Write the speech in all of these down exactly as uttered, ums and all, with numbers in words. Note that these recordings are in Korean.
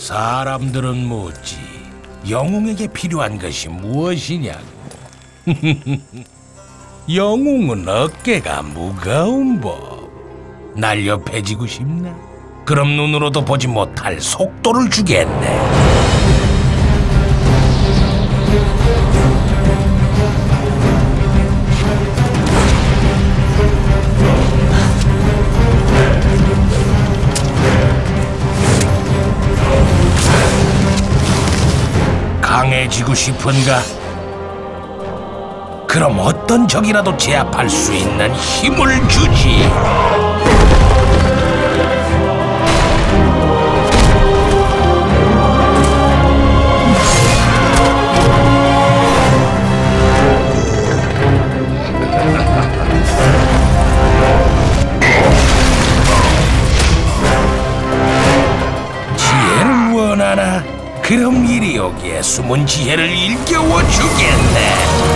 사람들은 묻지 영웅에게 필요한 것이 무엇이냐고. 영웅은 어깨가 무거운 법. 날려 패지고 싶나? 그럼 눈으로도 보지 못할 속도를 주겠네. 강해지고 싶은가? 그럼 어떤 적이라도 제압할 수 있는 힘을 주지. 지혜를 원하나? 그럼 이리 오기에 숨은 지혜를 일깨워 주겠네.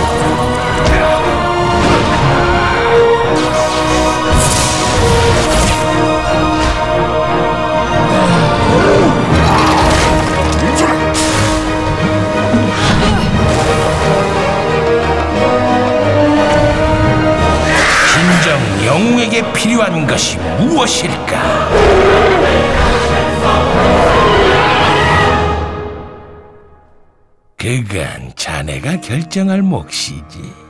진정 영웅에게 필요한 것이 무엇일까? 그건 자네가 결정할 몫이지.